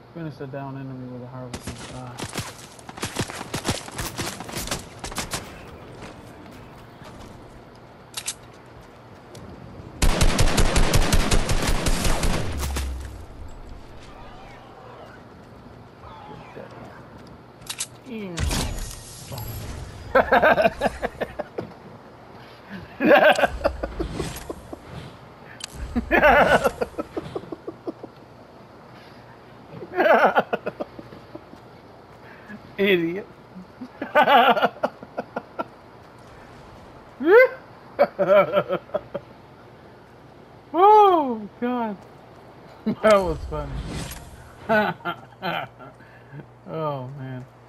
Finish the down enemy with a harvesting. Idiot. Oh God, that was funny. Oh man.